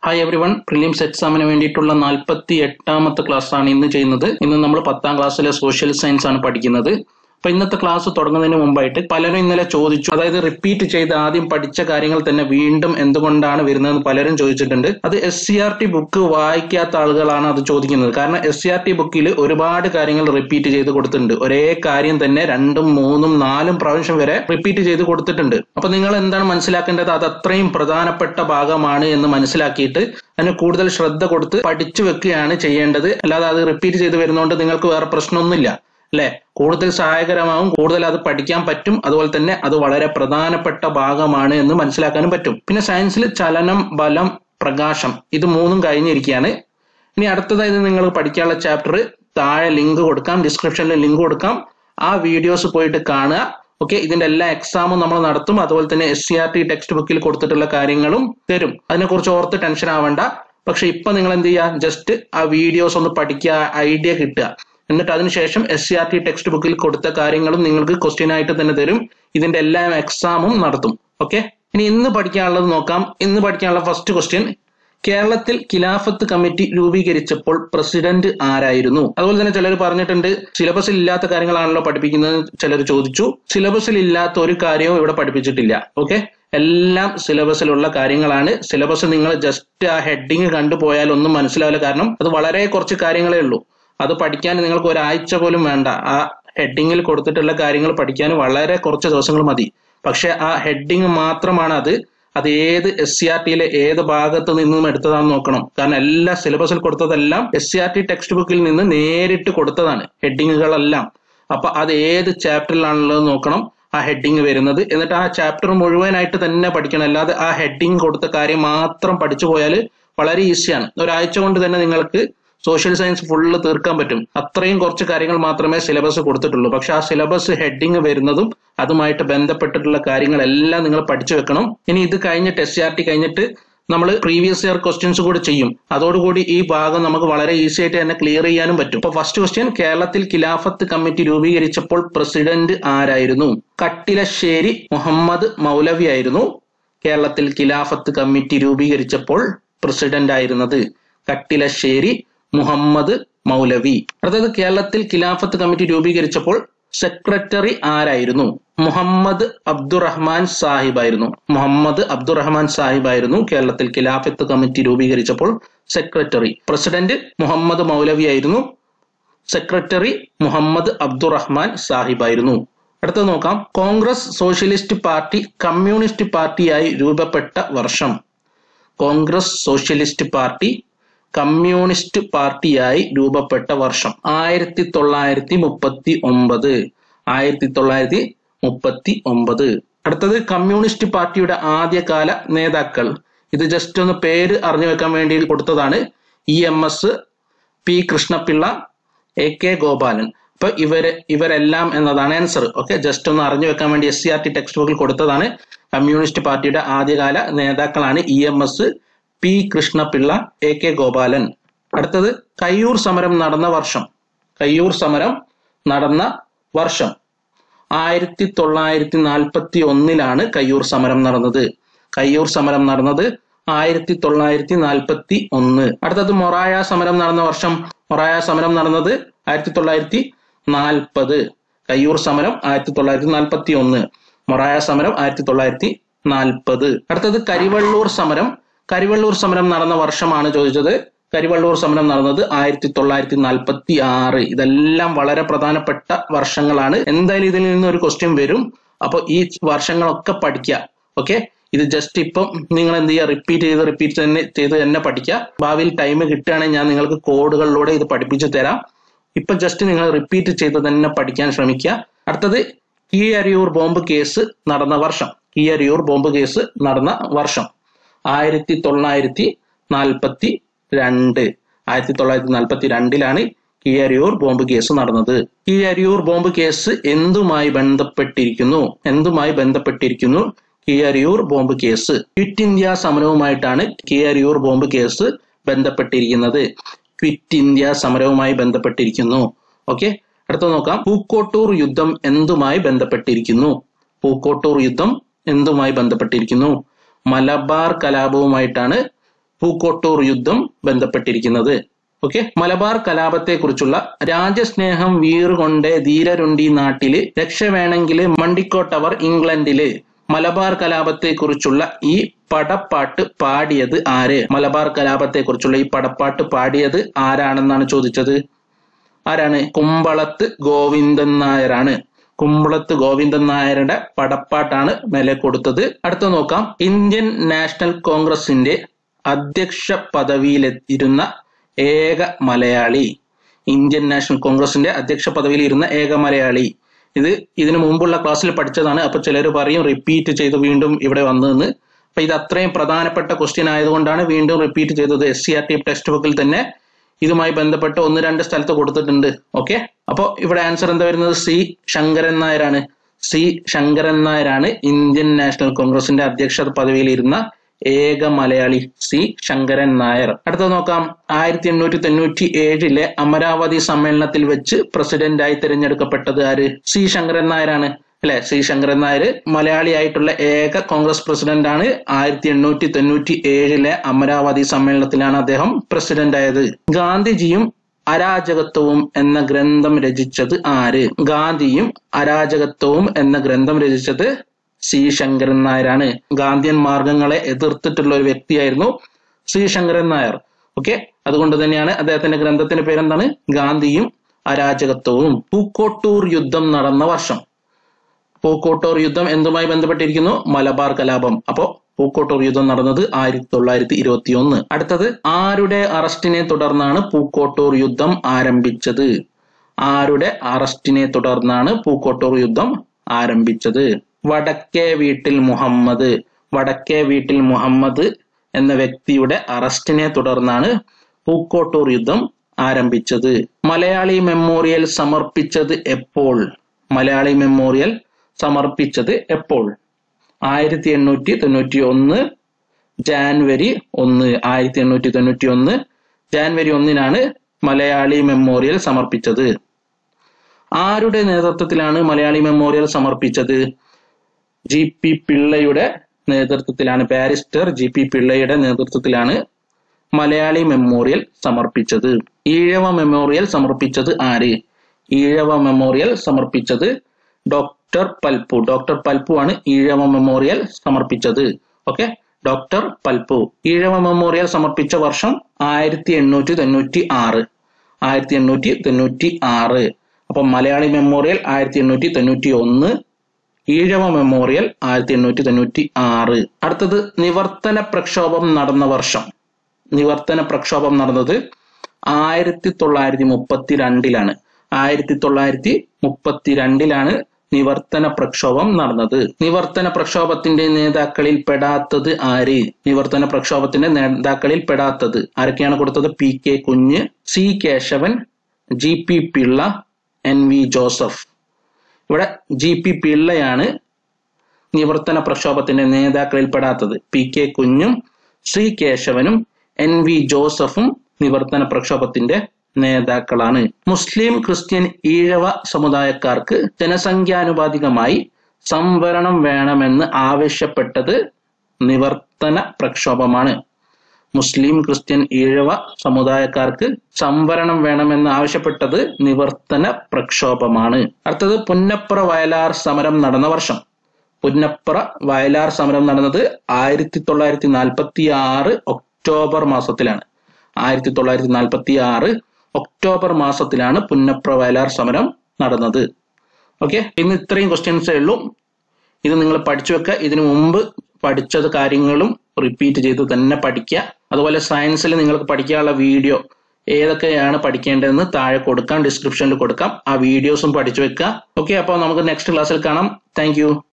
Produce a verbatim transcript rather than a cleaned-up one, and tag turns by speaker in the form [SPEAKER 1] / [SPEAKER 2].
[SPEAKER 1] Hi everyone, Prelims examine വേണ്ടിയിട്ടുള്ള നാൽപ്പത്തിയെട്ടാമത്തെ class ആണ് ഇന്ന് ചെയ്യുന്നത്. ഇന്ന് നമ്മൾ പത്താം ക്ലാസ്സിലെ സോഷ്യൽ സയൻസ് ആണ് പഠിക്കുന്നത്. അപ്പോൾ ഇന്നത്തെ ക്ലാസ് തുടങ്ങുന്നതിന് മുമ്പായിട്ട് പലരും ഇന്നലെ ചോദിച്ചു, അതായത് റിപ്പീറ്റ് ചെയ്ത് ആദ്യം പഠിച്ച കാര്യങ്ങൾ തന്നെ വീണ്ടും എന്തുകൊണ്ടാണ് വരുന്നതെന്ന് പലരും ചോദിച്ചിട്ടുണ്ട്. അത് S C R T book വായിക്കാത്ത ആളുകളാണ് അത് ചോദിക്കുന്നത്. കാരണം എസ് സി ആർ ടി ബുക്കിൽ ഒരുപാട് കാര്യങ്ങൾ റിപ്പീറ്റ് ചെയ്ത് കൊടുത്തിട്ടുണ്ട്. ഒരേ കാര്യം തന്നെ രണ്ടും മൂന്നും നാലും പ്രാവശ്യം വരെ റിപ്പീറ്റ് ചെയ്ത് കൊടുത്തിട്ടുണ്ട്. അപ്പൊ നിങ്ങൾ എന്താണ് മനസ്സിലാക്കേണ്ടത്? അത് അത്രയും പ്രധാനപ്പെട്ട ഭാഗമാണ് എന്ന് മനസ്സിലാക്കിയിട്ട് അതിന് കൂടുതൽ ശ്രദ്ധ കൊടുത്ത് പഠിച്ചു വെക്കുകയാണ് ചെയ്യേണ്ടത്. അല്ലാതെ അത് റിപ്പീറ്റ് ചെയ്ത് വരുന്നതുകൊണ്ട് നിങ്ങൾക്ക് വേറെ പ്രശ്നമൊന്നുമില്ല അല്ലെ. കൂടുതൽ സഹായകരമാവും, കൂടുതൽ അത് പഠിക്കാൻ പറ്റും. അതുപോലെ തന്നെ അത് വളരെ പ്രധാനപ്പെട്ട ഭാഗമാണ് എന്ന് മനസ്സിലാക്കാനും പറ്റും. പിന്നെ സയൻസിൽ ചലനം, ബലം, പ്രകാശം ഇത് മൂന്നും കഴിഞ്ഞിരിക്കുകയാണ്. ഇനി അടുത്തതായത് നിങ്ങൾ പഠിക്കാനുള്ള ചാപ്റ്റർ താഴെ ലിങ്ക് കൊടുക്കാം, ഡിസ്ക്രിപ്ഷനിൽ ലിങ്ക് കൊടുക്കാം. ആ വീഡിയോസ് പോയിട്ട് കാണുക. ഓക്കെ, ഇതിന്റെ എല്ലാ എക്സാമും നമ്മൾ നടത്തും. അതുപോലെ തന്നെ S C R T text ബുക്കിൽ കൊടുത്തിട്ടുള്ള കാര്യങ്ങളും തരും. അതിനെക്കുറിച്ച് ഓർത്ത് ടെൻഷൻ ആവണ്ട. പക്ഷെ ഇപ്പൊ നിങ്ങൾ എന്ത് ചെയ്യുക, ജസ്റ്റ് ആ വീഡിയോസ് ഒന്ന് പഠിക്കുക, ഐഡിയ കിട്ടുക. എന്നിട്ട് അതിനുശേഷം S C R T text ബുക്കിൽ കൊടുത്ത കാര്യങ്ങളും നിങ്ങൾക്ക് ക്വസ്റ്റ്യൻ ആയിട്ട് തന്നെ തരും. ഇതിന്റെ എല്ലാ എക്സാമും നടത്തും. ഓക്കെ, ഇനി ഇന്ന് പഠിക്കാനുള്ളത് നോക്കാം. ഇന്ന് പഠിക്കാനുള്ള ഫസ്റ്റ് ക്വസ്റ്റ്യൻ, കേരളത്തിൽ ഖിലാഫത്ത് കമ്മിറ്റി രൂപീകരിച്ചപ്പോൾ പ്രസിഡന്റ് ആരായിരുന്നു? അതുപോലെ തന്നെ ചിലർ പറഞ്ഞിട്ടുണ്ട് സിലബസിൽ ഇല്ലാത്ത കാര്യങ്ങളാണല്ലോ പഠിപ്പിക്കുന്നത്. ചിലർ ചോദിച്ചു, സിലബസിൽ ഇല്ലാത്ത ഒരു കാര്യവും ഇവിടെ പഠിപ്പിച്ചിട്ടില്ല. ഓക്കെ, എല്ലാം സിലബസിലുള്ള കാര്യങ്ങളാണ്. സിലബസ് നിങ്ങൾ ജസ്റ്റ് ആ ഹെഡിങ് കണ്ടുപോയാൽ ഒന്നും മനസ്സിലാവില്ല. കാരണം അത് വളരെ കുറച്ച് കാര്യങ്ങളേ ഉള്ളൂ. അത് പഠിക്കാൻ നിങ്ങൾക്ക് ഒരാഴ്ച പോലും വേണ്ട. ആ ഹെഡിങ്ങിൽ കൊടുത്തിട്ടുള്ള കാര്യങ്ങൾ പഠിക്കാൻ വളരെ കുറച്ച് ദിവസങ്ങൾ മതി. പക്ഷെ ആ ഹെഡിങ് മാത്രമാണ് അത്. അത് ഏത് എസ് സി ആർ ടിയിലെ ഏത് ഭാഗത്ത് നിന്നും എടുത്തതാണെന്ന് നോക്കണം. കാരണം എല്ലാ സിലബസിൽ കൊടുത്തതെല്ലാം S C R T text ബുക്കിൽ നിന്ന് നേരിട്ട് കൊടുത്തതാണ് ഹെഡിങ്ങുകളെല്ലാം. അപ്പൊ അത് ഏത് ചാപ്റ്ററിലാണുള്ളത് നോക്കണം ആ ഹെഡിങ് വരുന്നത്. എന്നിട്ട് ആ ചാപ്റ്റർ മുഴുവനായിട്ട് തന്നെ പഠിക്കണം. അല്ലാതെ ആ ഹെഡിങ് കൊടുത്ത കാര്യം മാത്രം പഠിച്ചു പോയാൽ വളരെ ഈസിയാണ്. ഒരാഴ്ച കൊണ്ട് തന്നെ നിങ്ങൾക്ക് സോഷ്യൽ സയൻസ് ഫുള്ള് തീർക്കാൻ പറ്റും. അത്രയും കുറച്ച് കാര്യങ്ങൾ മാത്രമേ സിലബസ് കൊടുത്തിട്ടുള്ളൂ. പക്ഷെ ആ സിലബസ് ഹെഡിങ് വരുന്നതും അതുമായിട്ട് ബന്ധപ്പെട്ടിട്ടുള്ള കാര്യങ്ങളെല്ലാം നിങ്ങൾ പഠിച്ചു വെക്കണം. ഇനി ഇത് കഴിഞ്ഞിട്ട് എസ് സി ആർ ടി കഴിഞ്ഞിട്ട് നമ്മൾ പ്രീവിയസ് ഇയർ ക്വസ്റ്റ്യൻസ് കൂടി ചെയ്യും. അതോടുകൂടി ഈ ഭാഗം നമുക്ക് വളരെ ഈസി ആയിട്ട് തന്നെ ക്ലിയർ ചെയ്യാനും പറ്റും. ഇപ്പൊ ഫസ്റ്റ് ക്വസ്റ്റ്യൻ, കേരളത്തിൽ ഖിലാഫത്ത് കമ്മിറ്റി രൂപീകരിച്ചപ്പോൾ പ്രസിഡന്റ് ആരായിരുന്നു? കട്ടിലശ്ശേരി മുഹമ്മദ് മൗലവി ആയിരുന്നു കേരളത്തിൽ ഖിലാഫത്ത് കമ്മിറ്റി രൂപീകരിച്ചപ്പോൾ പ്രസിഡന്റ് ആയിരുന്നത്. കട്ടിലശ്ശേരി മുഹമ്മദ് മൗലവി. അടുത്തത്, കേരളത്തിൽ ഖിലാഫത്ത് കമ്മിറ്റി രൂപീകരിച്ചപ്പോൾ സെക്രട്ടറി ആരായിരുന്നു? മുഹമ്മദ് അബ്ദുറഹ്മാൻ സാഹിബായിരുന്നു. മുഹമ്മദ് അബ്ദുറഹ്മാൻ സാഹിബായിരുന്നു കേരളത്തിൽ ഖിലാഫത്ത് കമ്മിറ്റി രൂപീകരിച്ചപ്പോൾ സെക്രട്ടറി. പ്രസിഡന്റ് മുഹമ്മദ് മൗലവി ആയിരുന്നു. സെക്രട്ടറി മുഹമ്മദ് അബ്ദുറഹ്മാൻ സാഹിബായിരുന്നു. അടുത്തത് നോക്കാം, കോൺഗ്രസ് സോഷ്യലിസ്റ്റ് പാർട്ടി കമ്മ്യൂണിസ്റ്റ് പാർട്ടിയായി രൂപപ്പെട്ട വർഷം? കോൺഗ്രസ് സോഷ്യലിസ്റ്റ് പാർട്ടി കമ്മ്യൂണിസ്റ്റ് പാർട്ടിയായി രൂപപ്പെട്ട വർഷം ആയിരത്തി തൊള്ളായിരത്തി മുപ്പത്തി ഒമ്പത് ആയിരത്തി തൊള്ളായിരത്തി മുപ്പത്തി ഒമ്പത്. അടുത്തത്, കമ്മ്യൂണിസ്റ്റ് പാർട്ടിയുടെ ആദ്യകാല നേതാക്കൾ. ഇത് ജസ്റ്റ് ഒന്ന് പേര് അറിഞ്ഞു വെക്കാൻ വേണ്ടി കൊടുത്തതാണ്. E M S, P Krishnapillai, A K Gopalan. അപ്പൊ ഇവര് ഇവരെല്ലാം എന്നതാണ് ആൻസർ. ഓക്കെ, ജസ്റ്റ് ഒന്ന് അറിഞ്ഞു വെക്കാൻ വേണ്ടി S C R T text ബുക്കിൽ കൊടുത്തതാണ്. കമ്മ്യൂണിസ്റ്റ് പാർട്ടിയുടെ ആദ്യകാല നേതാക്കളാണ് E M S, P Krishnapillai, A K Gopalan. അടുത്തത്, കയ്യൂർ സമരം നടന്ന വർഷം. കയ്യൂർ സമരം നടന്ന വർഷം ആയിരത്തി തൊള്ളായിരത്തി നാൽപ്പത്തി ഒന്നിലാണ് കയ്യൂർ സമരം നടന്നത്. കയ്യൂർ സമരം നടന്നത് ആയിരത്തി തൊള്ളായിരത്തി നാൽപ്പത്തി ഒന്ന്. അടുത്തത്, മൊറായ സമരം നടന്ന വർഷം. മൊറായ സമരം നടന്നത് ആയിരത്തി തൊള്ളായിരത്തി നാൽപ്പത്. കയ്യൂർ സമരം ആയിരത്തി തൊള്ളായിരത്തി നാൽപ്പത്തി ഒന്ന്. മൊറായ സമരം ആയിരത്തി തൊള്ളായിരത്തി നാൽപ്പത്. അടുത്തത്, കരിവള്ളൂർ സമരം. കരിവള്ളൂർ സമരം നടന്ന വർഷമാണ് ചോദിച്ചത്. കരിവള്ളൂർ സമരം നടന്നത് ആയിരത്തി തൊള്ളായിരത്തി നാൽപ്പത്തി ആറ്. ഇതെല്ലാം വളരെ പ്രധാനപ്പെട്ട വർഷങ്ങളാണ്. എന്തായാലും ഇതിൽ നിന്ന് ഒരു ക്വസ്റ്റ്യൻ വരും. അപ്പൊ ഈ വർഷങ്ങളൊക്കെ പഠിക്കുക. ഓക്കെ, ഇത് ജസ്റ്റ് ഇപ്പം നിങ്ങൾ എന്ത് ചെയ്യുക, റിപ്പീറ്റ് ചെയ്ത് റിപ്പീറ്റ് തന്നെ ചെയ്ത് തന്നെ പഠിക്കുക. ഭാവിയിൽ ടൈം കിട്ടുകയാണെങ്കിൽ ഞാൻ നിങ്ങൾക്ക് കോഡുകളിലൂടെ ഇത് പഠിപ്പിച്ചു തരാം. ഇപ്പൊ ജസ്റ്റ് നിങ്ങൾ റിപ്പീറ്റ് ചെയ്ത് തന്നെ പഠിക്കാൻ ശ്രമിക്കുക. അടുത്തത്, കീഴരിയൂർ ബോംബ് കേസ് നടന്ന വർഷം. കീഴരിയൂർ ബോംബ് കേസ് നടന്ന വർഷം ആയിരത്തി തൊള്ളായിരത്തി നാൽപ്പത്തി രണ്ട്. ആയിരത്തി തൊള്ളായിരത്തി നാൽപ്പത്തി രണ്ടിലാണ് കീഴരിയൂർ ബോംബ് കേസ് നടന്നത്. കീഴരിയൂർ ബോംബ് കേസ് എന്തുമായി ബന്ധപ്പെട്ടിരിക്കുന്നു? എന്തുമായി ബന്ധപ്പെട്ടിരിക്കുന്നു Keezhariyur bomb case? Quit India സമരവുമായിട്ടാണ് കീഴരിയൂർ ബോംബ് കേസ് ബന്ധപ്പെട്ടിരിക്കുന്നത്. ക്വിറ്റ് ഇന്ത്യ സമരവുമായി ബന്ധപ്പെട്ടിരിക്കുന്നു. ഓക്കെ, അടുത്ത നോക്കാം, പൂക്കോട്ടൂർ യുദ്ധം എന്തുമായി ബന്ധപ്പെട്ടിരിക്കുന്നു? പൂക്കോട്ടൂർ യുദ്ധം എന്തുമായി ബന്ധപ്പെട്ടിരിക്കുന്നു? മലബാർ കലാപവുമായിട്ടാണ് പൂക്കോട്ടൂർ യുദ്ധം ബന്ധപ്പെട്ടിരിക്കുന്നത്. ഓക്കെ, മലബാർ കലാപത്തെ കുറിച്ചുള്ള രാജ്യസ്നേഹം വീറുകൊണ്ട് ധീരരുണ്ടി നാട്ടില് രക്ഷ വേണമെങ്കില് മണ്ടിക്കോട്ടവർ ഇംഗ്ലണ്ടില് മലബാർ കലാപത്തെ കുറിച്ചുള്ള ഈ പടപ്പാട്ട് പാടിയത് ആര്? മലബാർ കലാപത്തെ കുറിച്ചുള്ള ഈ പടപ്പാട്ട് പാടിയത് ആരാണെന്നാണ് ചോദിച്ചത്. ആരാണ്? കുമ്പളത്ത് ഗോവിന്ദൻ നായരാണ്. കുമ്പളത്ത് ഗോവിന്ദൻ നായരുടെ പടപ്പാട്ടാണ് മേലെ കൊടുത്തത്. അടുത്ത നോക്കാം. ഇന്ത്യൻ നാഷണൽ കോൺഗ്രസിന്റെ അധ്യക്ഷ പദവിയിലിരുന്ന ഏക മലയാളി. ഇന്ത്യൻ നാഷണൽ കോൺഗ്രസിന്റെ അധ്യക്ഷ പദവിയിൽ ഇരുന്ന ഏക മലയാളി. ഇത് ഇതിനു മുമ്പുള്ള ക്ലാസ്സിൽ പഠിച്ചതാണ്. അപ്പൊ ചിലർ പറയും റിപ്പീറ്റ് ചെയ്ത് വീണ്ടും ഇവിടെ വന്നതെന്ന്. അപ്പൊ ഇത് അത്രയും പ്രധാനപ്പെട്ട ക്വസ്റ്റ്യൻ ആയതുകൊണ്ടാണ് വീണ്ടും റിപ്പീറ്റ് ചെയ്തത്. S C R T text ബുക്കിൽ തന്നെ ഇതുമായി ബന്ധപ്പെട്ട് ഒന്ന് രണ്ട് സ്ഥലത്ത് കൊടുത്തിട്ടുണ്ട്. ഓക്കെ, അപ്പൊ ഇവിടെ ആൻസർ എന്താ വരുന്നത്? സി ശങ്കരൻ നായരാണ്. സി ശങ്കരൻ നായരാണ് ഇന്ത്യൻ നാഷണൽ കോൺഗ്രസിന്റെ അധ്യക്ഷ പദവിയിൽ ഇരുന്ന ഏക മലയാളി. സി ശങ്കരൻ നായർ. അടുത്ത നോക്കാം. ആയിരത്തി എണ്ണൂറ്റി തൊണ്ണൂറ്റി ഏഴിലെ അമരാവതി സമ്മേളനത്തിൽ വെച്ച് പ്രസിഡന്റായി തിരഞ്ഞെടുക്കപ്പെട്ടത് ആര്? സി ശങ്കരൻ നായരാണ് അല്ലെ? സി ശങ്കരൻ നായർ മലയാളിയായിട്ടുള്ള ഏക കോൺഗ്രസ് പ്രസിഡന്റ് ആണ്. ആയിരത്തി എണ്ണൂറ്റി തൊണ്ണൂറ്റി ഏഴിലെ അമരാവതി സമ്മേളനത്തിലാണ് അദ്ദേഹം പ്രസിഡന്റ് ആയത്. ഗാന്ധിജിയും അരാജകത്വവും എന്ന ഗ്രന്ഥം രചിച്ചത് ആര്? ഗാന്ധിയും അരാജകത്വവും എന്ന ഗ്രന്ഥം രചിച്ചത് സി ശങ്കരൻ നായരാണ്. ഗാന്ധിയൻ മാർഗങ്ങളെ എതിർത്തിട്ടുള്ള ഒരു വ്യക്തിയായിരുന്നു സി ശങ്കരൻ നായർ. ഓക്കെ, അതുകൊണ്ട് തന്നെയാണ് അദ്ദേഹത്തിന്റെ ഗ്രന്ഥത്തിന്റെ പേരെന്താണ്? ഗാന്ധിയും അരാജകത്വവും. പൂക്കോട്ടൂർ യുദ്ധം നടന്ന വർഷം. പൂക്കോട്ടൂർ യുദ്ധം എന്തുമായി ബന്ധപ്പെട്ടിരിക്കുന്നു? മലബാർ കലാപം. അപ്പോ പൂക്കോട്ടൂർ യുദ്ധം നടന്നത് ആയിരത്തി തൊള്ളായിരത്തി ഇരുപത്തി ഒന്ന്. അടുത്തത്, ആരുടെ അറസ്റ്റിനെ തുടർന്നാണ് പൂക്കോട്ടൂർ യുദ്ധം ആരംഭിച്ചത്? ആരുടെ അറസ്റ്റിനെ തുടർന്നാണ് പൂക്കോട്ടൂർ യുദ്ധം ആരംഭിച്ചത്? വടക്കേ വീട്ടിൽ മുഹമ്മദ്. വടക്കേ വീട്ടിൽ മുഹമ്മദ് എന്ന വ്യക്തിയുടെ അറസ്റ്റിനെ തുടർന്നാണ് പൂക്കോട്ടൂർ യുദ്ധം ആരംഭിച്ചത്. മലയാളി മെമ്മോറിയൽ സമർപ്പിച്ചത് എപ്പോൾ? മലയാളി മെമ്മോറിയൽ സമർപ്പിച്ചത് എപ്പോൾ? ആയിരത്തി എണ്ണൂറ്റി തൊണ്ണൂറ്റി ഒന്ന് ജാനുവരി ഒന്ന്. ആയിരത്തി എണ്ണൂറ്റി തൊണ്ണൂറ്റി ഒന്ന് ജാനുവരി ഒന്നിനാണ് മലയാളി മെമ്മോറിയൽ സമർപ്പിച്ചത്. ആരുടെ നേതൃത്വത്തിലാണ് മലയാളി മെമ്മോറിയൽ സമർപ്പിച്ചത്? ജി പി പിള്ളയുടെ നേതൃത്വത്തിലാണ്. ബാരിസ്റ്റർ ജി പി പിള്ളയുടെ നേതൃത്വത്തിലാണ് മലയാളി മെമ്മോറിയൽ സമർപ്പിച്ചത്. ഈഴവ മെമ്മോറിയൽ സമർപ്പിച്ചത് ആര്? ഈഴവ മെമ്മോറിയൽ സമർപ്പിച്ചത് ഡോക്ടർ പൽപ്പു. ഡോക്ടർ പൽപ്പു ആണ് ഈഴവ മെമ്മോറിയൽ സമർപ്പിച്ചത്. Okay, doctor Palpu. Ezhava memorial സമർപ്പിച്ച വർഷം ആയിരത്തി എണ്ണൂറ്റി തൊണ്ണൂറ്റി ആറ്. ആയിരത്തി എണ്ണൂറ്റി തൊണ്ണൂറ്റി ആറ്. അപ്പൊ മലയാളി മെമ്മോറിയൽ ആയിരത്തി എണ്ണൂറ്റി തൊണ്ണൂറ്റി ഒന്ന്, ഈഴവ മെമ്മോറിയൽ ആയിരത്തി എണ്ണൂറ്റി തൊണ്ണൂറ്റി ആറ്. അടുത്തത്, നിവർത്തന പ്രക്ഷോഭം നടന്ന വർഷം. നിവർത്തന പ്രക്ഷോഭം നടന്നത് ആയിരത്തി തൊള്ളായിരത്തി മുപ്പത്തി രണ്ടിലാണ്. ആയിരത്തി തൊള്ളായിരത്തി മുപ്പത്തി രണ്ടിലാണ് നിവർത്തന പ്രക്ഷോഭം നടന്നത്. നിവർത്തന പ്രക്ഷോഭത്തിന്റെ നേതാക്കളിൽ പെടാത്തത് ആര്? നിവർത്തന പ്രക്ഷോഭത്തിന്റെ നേതാക്കളിൽ പെടാത്തത് ആരൊക്കെയാണ് കൊടുത്തത്? P K Kunju, C Kesavan, G P Pillai, N V Joseph. ഇവിടെ ജി പി പിള്ളയാണ് നിവർത്തന പ്രക്ഷോഭത്തിന്റെ നേതാക്കളിൽ പെടാത്തത്. പി കെ കുഞ്ഞും സി കേശവനും എൻ വി ജോസഫും നിവർത്തന പ്രക്ഷോഭത്തിന്റെ നേതാക്കളാണ്. മുസ്ലിം ക്രിസ്ത്യൻ ഈഴവ സമുദായക്കാർക്ക് ജനസംഖ്യാനുപാതികമായി സംവരണം വേണമെന്ന് ആവശ്യപ്പെട്ടത് നിവർത്തന പ്രക്ഷോഭമാണ്. മുസ്ലിം ക്രിസ്ത്യൻ ഈഴവ സമുദായക്കാർക്ക് സംവരണം വേണമെന്ന് ആവശ്യപ്പെട്ടത് നിവർത്തന പ്രക്ഷോഭമാണ്. അടുത്തത്, പുന്നപ്ര വയലാർ സമരം നടന്ന വർഷം. പുന്നപ്ര വയലാർ സമരം നടന്നത് ആയിരത്തി തൊള്ളായിരത്തി നാൽപ്പത്തി ആറ് ഒക്ടോബർ മാസത്തിലാണ്. ആയിരത്തി തൊള്ളായിരത്തി നാൽപ്പത്തി ആറ് ഒക്ടോബർ മാസത്തിലാണ് പുന്നപ്ര വയലാർ സമരം നടന്നത്. ഓക്കെ, ഇന്ന് ഇത്രയും ക്വസ്റ്റ്യൻസേ ഉള്ളൂ. ഇത് നിങ്ങൾ പഠിച്ചു വെക്കുക. ഇതിനു മുമ്പ് പഠിച്ചത് കാര്യങ്ങളും റിപ്പീറ്റ് ചെയ്ത് തന്നെ പഠിക്കുക. അതുപോലെ സയൻസിൽ നിങ്ങൾക്ക് പഠിക്കാനുള്ള വീഡിയോ ഏതൊക്കെയാണ് പഠിക്കേണ്ടതെന്ന് താഴെ കൊടുക്കാം, ഡിസ്ക്രിപ്ഷനിൽ കൊടുക്കാം. ആ വീഡിയോസും പഠിച്ചു വെക്കുക. ഓക്കെ, അപ്പോൾ നമുക്ക് നെക്സ്റ്റ് ക്ലാസ്സിൽ കാണാം. താങ്ക്